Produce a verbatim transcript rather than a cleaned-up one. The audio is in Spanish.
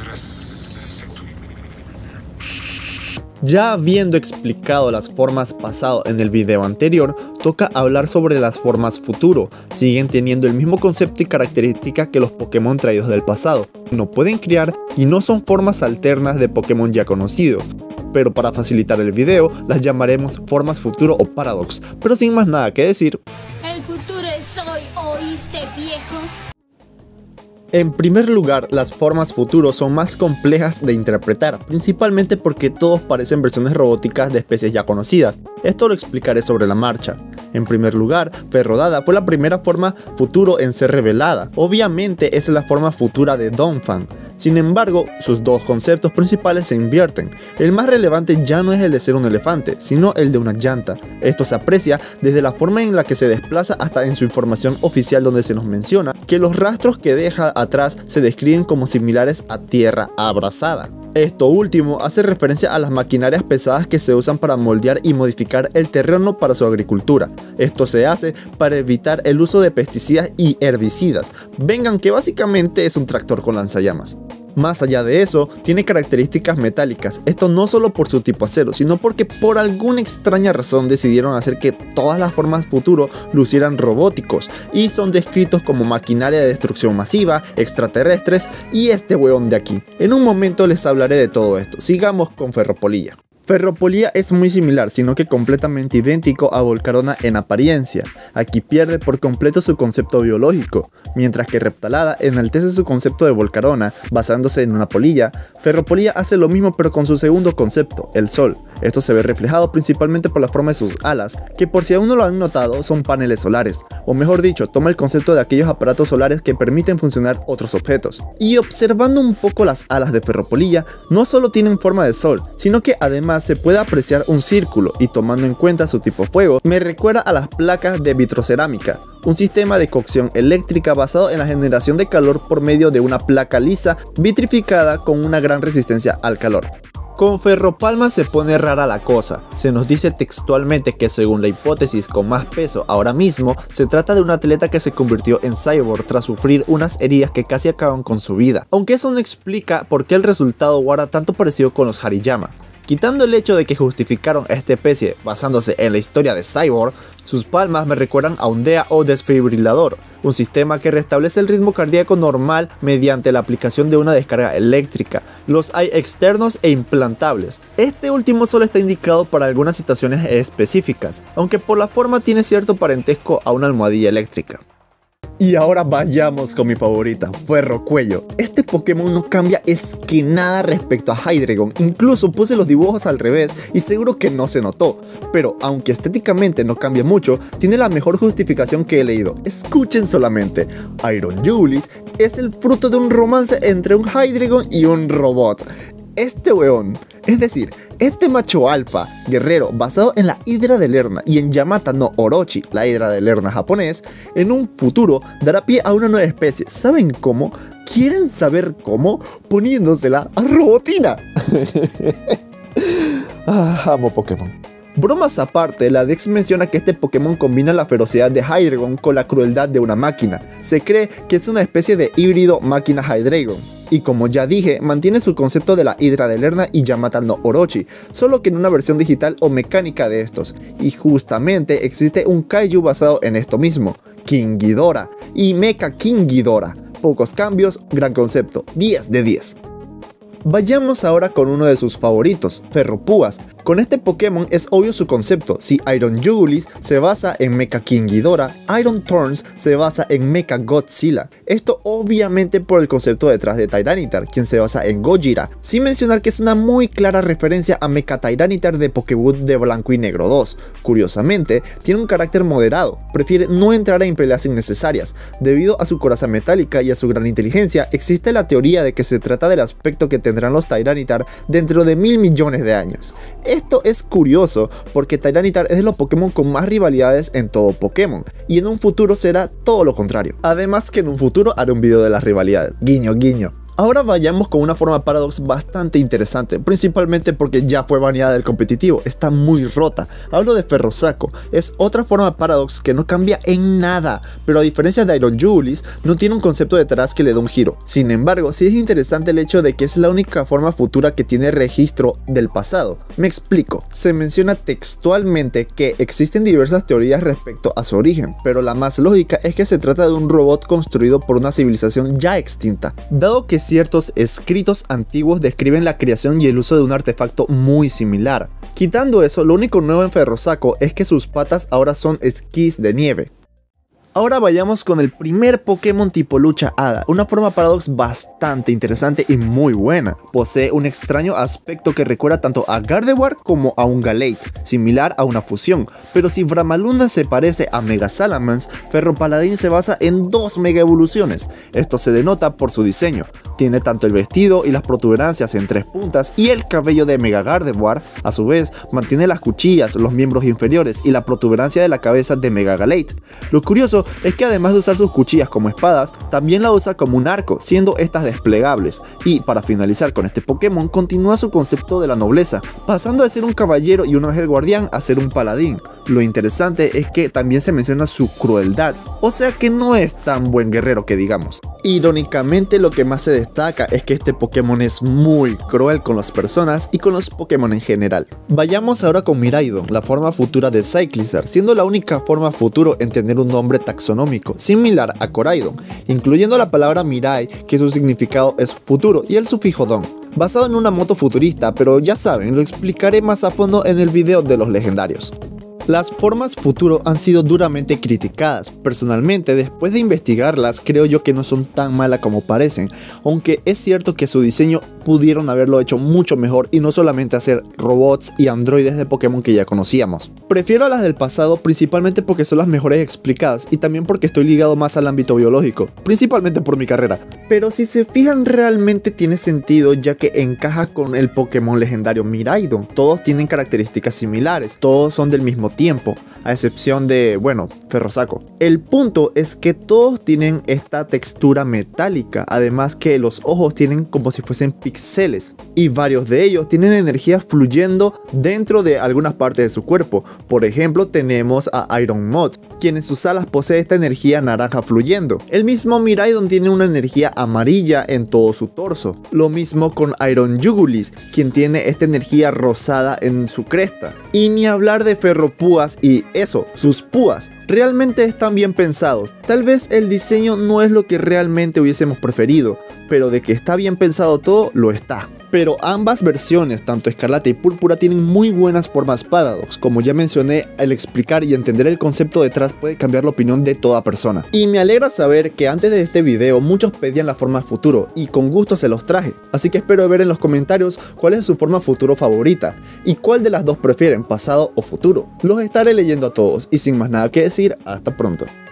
Ya habiendo explicado las formas pasado en el video anterior, toca hablar sobre las formas futuro. Siguen teniendo el mismo concepto y característica que los Pokémon traídos del pasado. No pueden criar y no son formas alternas de Pokémon ya conocidos. Pero para facilitar el video, las llamaremos formas futuro o Paradox. Pero sin más nada que decir, el futuro es hoy, ¿oíste, viejo? En primer lugar, las formas futuro son más complejas de interpretar, principalmente porque todos parecen versiones robóticas de especies ya conocidas. Esto lo explicaré sobre la marcha. En primer lugar, Ferrodada fue la primera forma futuro en ser revelada. Obviamente es la forma futura de Donphan. Sin embargo, sus dos conceptos principales se invierten. El más relevante ya no es el de ser un elefante, sino el de una llanta. Esto se aprecia desde la forma en la que se desplaza hasta en su información oficial, donde se nos menciona que los rastros que deja atrás se describen como similares a tierra abrasada. Esto último hace referencia a las maquinarias pesadas que se usan para moldear y modificar el terreno para su agricultura. Esto se hace para evitar el uso de pesticidas y herbicidas. Vengan que básicamente es un tractor con lanzallamas. Más allá de eso, tiene características metálicas, esto no solo por su tipo acero, sino porque por alguna extraña razón decidieron hacer que todas las formas futuro lucieran robóticos, y son descritos como maquinaria de destrucción masiva, extraterrestres y este weón de aquí. En un momento les hablaré de todo esto, sigamos con Ferropolilla. Ferropolilla es muy similar, sino que completamente idéntico a Volcarona en apariencia. Aquí pierde por completo su concepto biológico, mientras que Reptalada enaltece su concepto de Volcarona basándose en una polilla. Ferropolilla hace lo mismo pero con su segundo concepto, el sol. Esto se ve reflejado principalmente por la forma de sus alas, que por si aún no lo han notado son paneles solares, o mejor dicho, toma el concepto de aquellos aparatos solares que permiten funcionar otros objetos. Y observando un poco las alas de Ferropolilla, no solo tienen forma de sol, sino que además se puede apreciar un círculo, y tomando en cuenta su tipo fuego, me recuerda a las placas de vitrocerámica, un sistema de cocción eléctrica basado en la generación de calor por medio de una placa lisa vitrificada con una gran resistencia al calor. Con Ferropalma se pone rara la cosa. Se nos dice textualmente que según la hipótesis con más peso ahora mismo, se trata de un atleta que se convirtió en cyborg tras sufrir unas heridas que casi acaban con su vida. Aunque eso no explica por qué el resultado guarda tanto parecido con los Hariyama. Quitando el hecho de que justificaron a esta especie basándose en la historia de Cyborg, sus palmas me recuerdan a un D E A o desfibrilador, un sistema que restablece el ritmo cardíaco normal mediante la aplicación de una descarga eléctrica. Los hay externos e implantables. Este último solo está indicado para algunas situaciones específicas, aunque por la forma tiene cierto parentesco a una almohadilla eléctrica. Y ahora vayamos con mi favorita, Ferrocuello. Este Pokémon no cambia es que nada respecto a Hydreigon, incluso puse los dibujos al revés y seguro que no se notó. Pero aunque estéticamente no cambia mucho, tiene la mejor justificación que he leído. Escuchen solamente, Iron Julius es el fruto de un romance entre un Hydreigon y un robot. Este weón, es decir, este macho alfa, guerrero basado en la Hidra de Lerna y en Yamata no Orochi, la Hidra de Lerna japonés, en un futuro dará pie a una nueva especie. ¿Saben cómo? ¿Quieren saber cómo? Poniéndosela a Robotina. Ah, amo Pokémon. Bromas aparte, la Dex menciona que este Pokémon combina la ferocidad de Hydreigon con la crueldad de una máquina. Se cree que es una especie de híbrido máquina-Hydreigon. Y como ya dije, mantiene su concepto de la Hidra de Lerna y Yamata no Orochi, solo que en una versión digital o mecánica de estos. Y justamente existe un Kaiju basado en esto mismo, King Ghidorah y Mecha King Ghidorah. Pocos cambios, gran concepto, diez de diez. Vayamos ahora con uno de sus favoritos, Ferropúas. Con este Pokémon es obvio su concepto. Si Iron Jugulis se basa en Mecha King Ghidorah, Iron Thorns se basa en Mecha Godzilla. Esto obviamente por el concepto detrás de Tyranitar, quien se basa en Gojira, sin mencionar que es una muy clara referencia a Mecha Tyranitar de Pokéball de Blanco y Negro dos. Curiosamente, tiene un carácter moderado, prefiere no entrar en peleas innecesarias. Debido a su coraza metálica y a su gran inteligencia, existe la teoría de que se trata del aspecto que tendrán los Tyranitar dentro de mil millones de años. Esto es curioso porque Tyranitar es de los Pokémon con más rivalidades en todo Pokémon, y en un futuro será todo lo contrario. Además que en un futuro haré un video de las rivalidades, guiño guiño. Ahora vayamos con una forma Paradox bastante interesante, principalmente porque ya fue baneada del competitivo, está muy rota. Hablo de Ferrosaco, es otra forma Paradox que no cambia en nada, pero a diferencia de Iron Jugulis, no tiene un concepto detrás que le dé un giro. Sin embargo, sí es interesante el hecho de que es la única forma futura que tiene registro del pasado. Me explico, se menciona textualmente que existen diversas teorías respecto a su origen, pero la más lógica es que se trata de un robot construido por una civilización ya extinta, dado que ciertos escritos antiguos describen la creación y el uso de un artefacto muy similar. Quitando eso, lo único nuevo en Ferrosaco es que sus patas ahora son esquís de nieve. Ahora vayamos con el primer Pokémon tipo lucha hada, una forma Paradox bastante interesante y muy buena. Posee un extraño aspecto que recuerda tanto a Gardevoir como a un Gallade, similar a una fusión, pero si Bramalunda se parece a Mega Salamence, Ferropaladín se basa en dos Mega Evoluciones. Esto se denota por su diseño. Tiene tanto el vestido y las protuberancias en tres puntas, y el cabello de Mega Gardevoir, a su vez, mantiene las cuchillas, los miembros inferiores y la protuberancia de la cabeza de Mega Gallade. Lo curioso es que además de usar sus cuchillas como espadas, también la usa como un arco, siendo estas desplegables. Y para finalizar con este Pokémon, continúa su concepto de la nobleza, pasando de ser un caballero y un ángel guardián a ser un paladín. Lo interesante es que también se menciona su crueldad, o sea que no es tan buen guerrero que digamos. Irónicamente, lo que más se destaca es que este Pokémon es muy cruel con las personas y con los Pokémon en general. Vayamos ahora con Miraidon, la forma futura de Cyclizar, siendo la única forma futuro en tener un nombre taxonómico similar a Coraidon, incluyendo la palabra Mirai, que su significado es futuro, y el sufijo Don, basado en una moto futurista, pero ya saben, lo explicaré más a fondo en el video de los legendarios. Las formas futuro han sido duramente criticadas. Personalmente, después de investigarlas, creo yo que no son tan malas como parecen, aunque es cierto que su diseño pudieron haberlo hecho mucho mejor y no solamente hacer robots y androides de Pokémon que ya conocíamos. Prefiero a las del pasado principalmente porque son las mejores explicadas y también porque estoy ligado más al ámbito biológico, principalmente por mi carrera. Pero si se fijan, realmente tiene sentido, ya que encaja con el Pokémon legendario Miraidon. Todos tienen características similares, todos son del mismo tiempo, a excepción de, bueno, Ferrosaco. El punto es que todos tienen esta textura metálica, además que los ojos tienen como si fuesen píxeles, y varios de ellos tienen energía fluyendo dentro de algunas partes de su cuerpo. Por ejemplo, tenemos a Iron Moth, quien en sus alas posee esta energía naranja fluyendo. El mismo Miraidon tiene una energía amarilla en todo su torso. Lo mismo con Iron Jugulis, quien tiene esta energía rosada en su cresta. Y ni hablar de Ferropúas y eso, sus púas. Realmente están bien pensados. Tal vez el diseño no es lo que realmente hubiésemos preferido, pero de que está bien pensado todo, lo está. Pero ambas versiones, tanto Escarlata y Púrpura, tienen muy buenas formas Paradox. Como ya mencioné, el explicar y entender el concepto detrás puede cambiar la opinión de toda persona. Y me alegra saber que antes de este video muchos pedían la forma futuro y con gusto se los traje. Así que espero ver en los comentarios cuál es su forma futuro favorita y cuál de las dos prefieren, pasado o futuro. Los estaré leyendo a todos y sin más nada que decir, hasta pronto.